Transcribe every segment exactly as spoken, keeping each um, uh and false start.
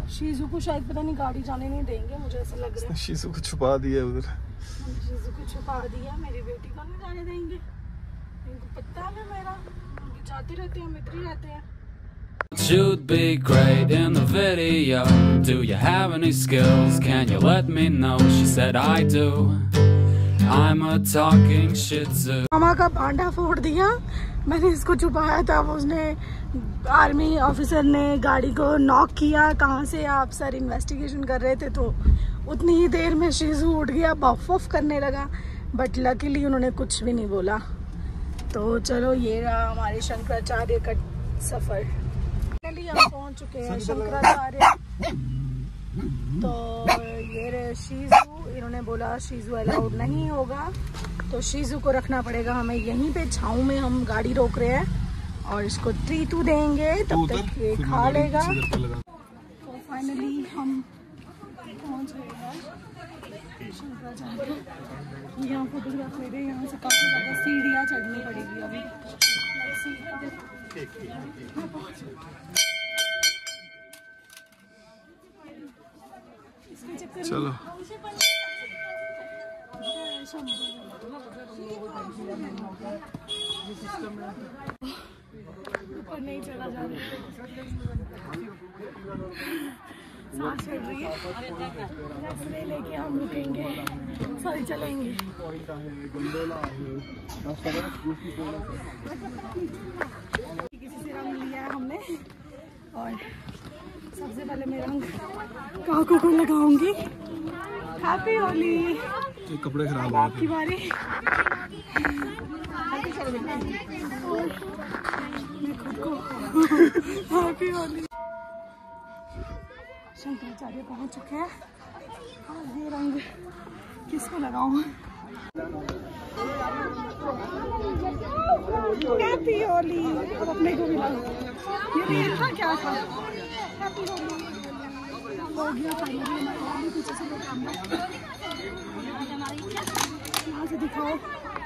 शीजू को शायद पता नहीं गाड़ी जाने नहीं देंगे, मुझे ऐसा लग रहा है। शीजू को छुपा दिया उधर, शीजू को छुपा दिया, मेरी बेटी को नहीं जाने देंगे। इनको पता है मेरा, जाते रहते हैं, मित्र ही रहते हैं। You'd be great in the video. Do you have any skills? Can you let me know? She said I do. I'm a talking shih tzu. मामा का भांडा फोड़ दिया, मैंने इसको छुपाया था, वो उसने आर्मी ऑफिसर ने गाड़ी को नॉक किया, कहाँ से आप सर इन्वेस्टिगेशन कर रहे थे, तो उतनी ही देर में शीजू उठ गया, बफ वफ करने लगा, बट लकीली उन्होंने कुछ भी नहीं बोला। तो चलो ये रहा हमारे शंकराचार्य का सफर। फाइनली हम पहुंच चुके हैं शंकराचार्य। तो ये रहे शीजू, इन्होंने बोला शीजू अलाउड नहीं होगा, तो शीजू को रखना पड़ेगा हमें यहीं पे छाँव में। हम गाड़ी रोक रहे हैं और इसको ट्रीटू देंगे, तब तक ये खा लेगा। तो फाइनली हम पहुंच गए हैं शंकराचार्य। यहाँ फोटोग्राफ ले रहे हैं, यहाँ से काफ़ी ज़्यादा सीढ़ियाँ चढ़नी पड़ेगी अभी। चलो ऊपर नहीं चला जा रहा, सांस चढ़ रही है, एक्सरे लेके हम रुकेंगे, सॉरी चलेंगे। किसी से रंग लिया है हमने और सबसे पहले मैं रंग काकू को लगाऊंगी। हैप्पी होली। तो कपड़े खराब आपकी बारी। मैं खुद को हैप्पी होली। शंकराचार्य पहुंच चुके हैं और ये रंग किसको लगाऊं? हैप्पी होली। अब अपने को भी लगाऊं। ये ये था क्या था? हैप्पी होली हो गया फाइनली। पीछे से यहाँ से दिखाओ।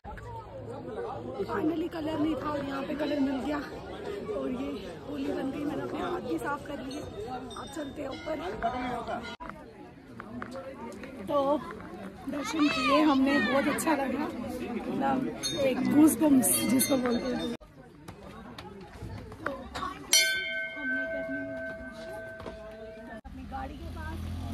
फाइनली कलर नहीं था और यहाँ पे कलर मिल गया और ये होली बन गई। मैंने अपने हाथ भी साफ कर लिए। आप चलते हैं ऊपर। तो दर्शन किए हमने, बहुत अच्छा लगा, मतलब एक गूस बम्स जिसको बोलते हैं। हमने अपनी गाड़ी के पास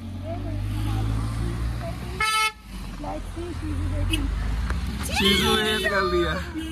शीजू ने कर दिया।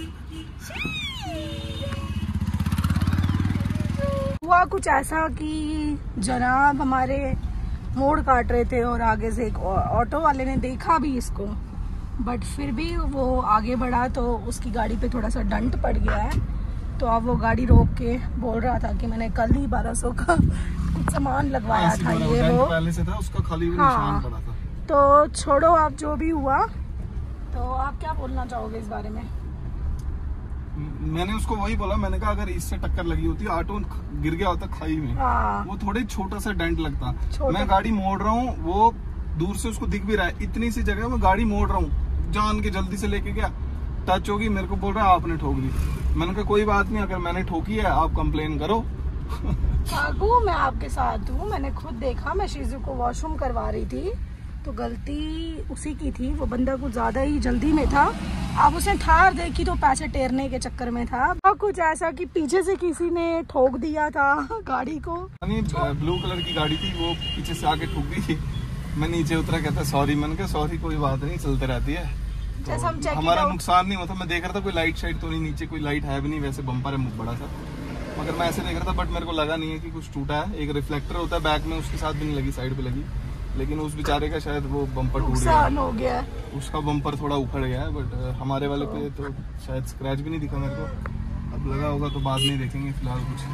हुआ कुछ ऐसा कि जनाब हमारे मोड़ काट रहे थे और आगे से एक ऑटो वाले ने देखा भी इसको, बट फिर भी वो आगे बढ़ा तो उसकी गाड़ी पे थोड़ा सा डंट पड़ गया है। तो अब वो गाड़ी रोक के बोल रहा था कि मैंने कल ही बारह सौ का कुछ सामान लगवाया था, ये वो पहले से था, उसका खाली भी हाँ, निशान पड़ा था। तो छोड़ो आप जो भी हुआ। तो आप क्या बोलना चाहोगे इस बारे में? मैंने उसको वही बोला, मैंने कहा अगर इससे टक्कर लगी होती, ऑटो गिर गया होता खाई में, हाँ। वो थोड़े छोटा सा डेंट लगता। मैं गाड़ी मोड़ रहा हूँ, वो दूर से उसको दिख भी रहा है, इतनी सी जगह मैं गाड़ी मोड़ रहा हूँ, जान के जल्दी से लेके गया, टच होगी, मेरे को बोल रहा है आपने ठोक दी। मैंने कहा कोई बात नहीं, अगर मैंने ठोकी है आप कंप्लेन करो। काकू मैं आपके साथ हूँ, मैंने खुद देखा, मैं शीजू को वॉशरूम करवा रही थी तो गलती उसी की थी, वो बंदा कुछ ज्यादा ही जल्दी में था। अब उसने ठार देखी तो पैसे टेरने के चक्कर में था। और कुछ ऐसा कि पीछे से किसी ने ठोक दिया था गाड़ी को। ब्लू कलर की गाड़ी थी, वो पीछे से आके ठोक दी थी। मैं नीचे उतरा, कहता सॉरी। मैंने कहा सॉरी कोई बात नहीं, चलते रहती है। तो हम हमारा नुकसान नहीं होता। मैं देख रहा था कोई लाइट शाइट तो नहीं, नीचे कोई लाइट है भी नहीं, वैसे बम्पर है बड़ा सा, मगर मैं ऐसे देख रहा था, बट मेरे को लगा नहीं है कि कुछ टूटा है। एक रिफ्लेक्टर होता है बैक में, उसके साथ भी नहीं लगी, साइड पे लगी, लेकिन उस बेचारे का शायद वो बम्पर टूट गया हो गया, उसका बम्पर थोड़ा उखड़ गया है, बट हमारे वाले पे तो शायद स्क्रैच भी नहीं दिखा मेरे को। अब लगा होगा तो बाद में देखेंगे, फिलहाल कुछ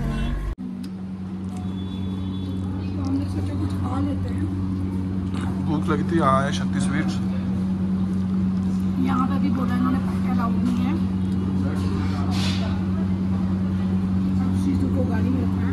हमने सोचा कुछ खा लेते हैं। भूख लगी थी। यहाँ है शक्ति स्वीट्स, यहाँ पे भी बोला इन्होंने पैकेट अलाउड नहीं है, शीजू को गाड़ी में रखना है।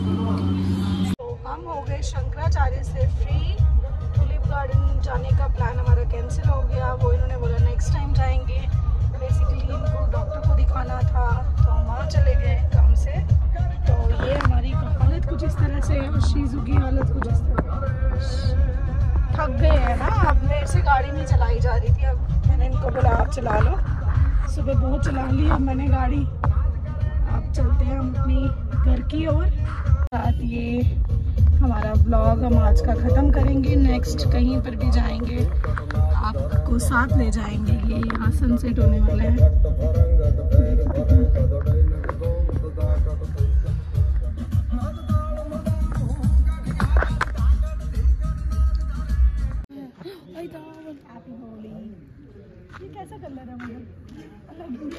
हम हो गए शंकराचार्य से फ्री। टुलिप गार्डन जाने का प्लान हमारा कैंसिल हो गया, वो इन्होंने बोला नेक्स्ट टाइम जाएंगे। बेसिकली इनको डॉक्टर को दिखाना था तो हम वहाँ चले गए काम से। तो ये हमारी हालत कुछ इस तरह से है। शीजू की हालत कुछ इस तरह, थक गए हैं ना। अब मेरे से गाड़ी नहीं चलाई जा रही थी, अब मैंने इनको बोला आप चला लो। सुबह बहुत चला ली अब मैंने गाड़ी। अब चलते हैं हम अपनी घर की ओर। साथ ये हमारा ब्लॉग हम आज का ख़त्म करेंगे। नेक्स्ट कहीं पर भी जाएंगे आपको साथ ले जाएंगे। ये यहाँ सनसेट होने वाला है। ये कैसा कलर है मतलब अलग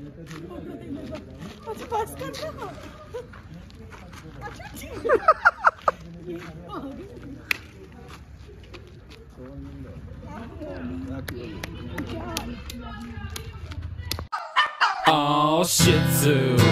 अच्छा पास कर दो। Oh, Shih Tzu,